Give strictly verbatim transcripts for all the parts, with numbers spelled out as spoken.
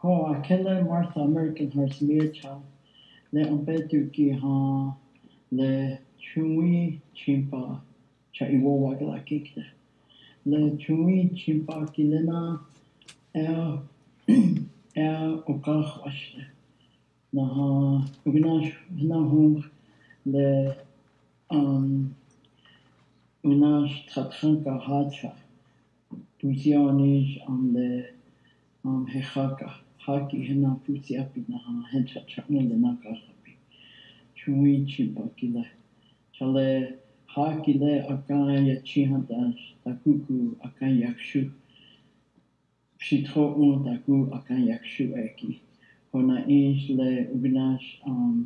Ho a kele Martha American Horse Mecha le ambetu ki ha le chui chimpa cha iwo wagala kikte le chui chimpa kilena er er okach washte na ha ugnash na hung le um unash tratranka hacha puzionish am le um hechaka haki hena puzi api na ha hencha chakne le nakahapi chui chimpa kile chale haki le akan ya chihantash takuku akan yakshu shitro un taku akan yakshu eki hona ish le ugnash um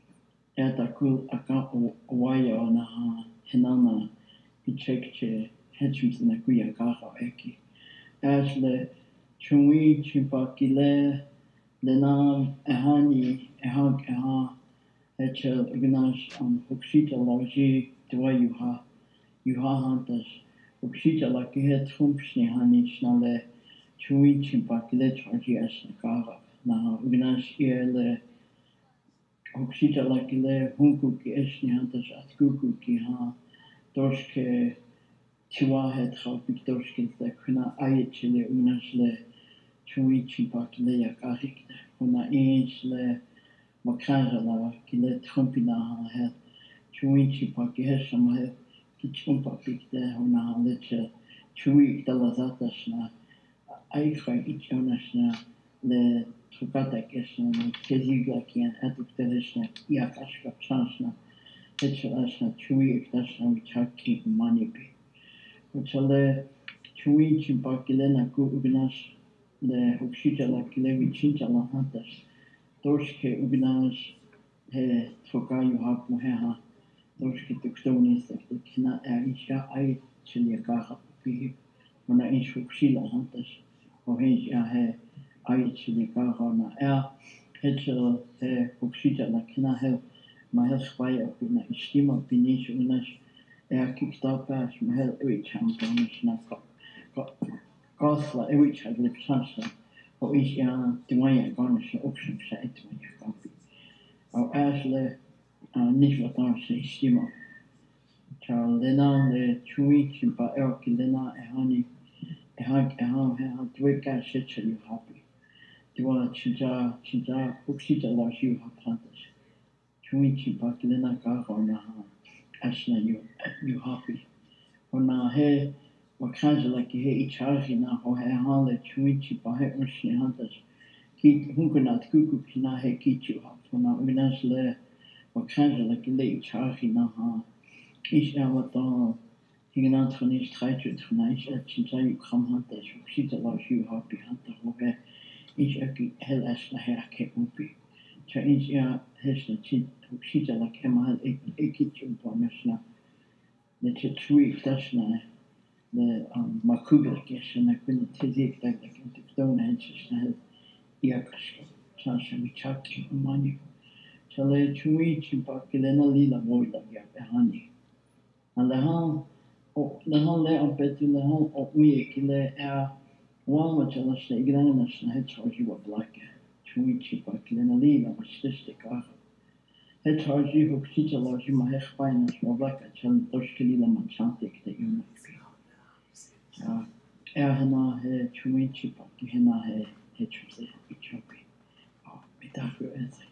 etaku akan waya ona ha henana ichekche hechus na kuya kaha eki ash le chui chimpa kile le nam ehani ehag eha echel ugnash um hukshita loji dwa yuha yuha hantash hukshita la kihe trumpshni hani shnale chui chimpa kile chargi ash nakara na ugnash le hukshita la kile hunku ki eshni hantash atkuku ki ha doshke tiwa het khapik doshke le kuna ayechile ugnash le chui chimpa kile yakarikte kuna inch le makara la kile trumpina ha het chui chimpa ki heshama het ki chumpa pikte hona leche chui talazatashna aikha ichonashna le trukata keshna keziga kian atukteleshna yakashka chanshna hechalashna chui iktashna vichaki manipi uchale chui chimpa kile na ku ugnash le hukshita la kile vichincha la hantash doshke ugnash he trokayu hapu heha doshke tukstonis te kina aisha ai chiliaka pi ona ish hukshila hantash o he ja he ai chiliaka na er hechel he hukshita la kina he mahel spaya pina istima pinish unash er kiktapash mahel ewi championish na Gosla ewi chadli psasha o ish ya dimaya garnish option sha etmaya kapi o ashle nishla tansha istima cha lena le chui chimpa elki lena ehani ehag eham eha dweka shecha you happy diwa chija chija hukshita la you hapantash chui chimpa lena kaha na ashna you you happy ona he wakajala ki he ichaji na ho he hale chui chimpa he ushni hantash ki hunkunat kuku kina he kichu hapona unash le wakajala ki le ichaji na ha ish avatar hingana tronish traitju tronish chincha you kam hantash hukshita la you happy hanta ho he ish aki hel ashna he ake upi cha ish ya heshna chin hukshita la kema hel ekichu pomeshna le chui tashna le makuga keshna kun tizik tak tak intona heshna hel yakashka chansha vichaki mani chale chui chimpa kilena lila moila ya behani Alahan o lahan le ampetu lahan o uye kile er wama chala shne igrana na shne het chargi wa blake chui chimpa kilena lila mashtishte kaha het chargi hukshita la ji ma hech paina shwa blake chal doshke lila manchante kte yuna ja er hana he chui chimpa ki hana he he chuse ichopi oh mitafu ez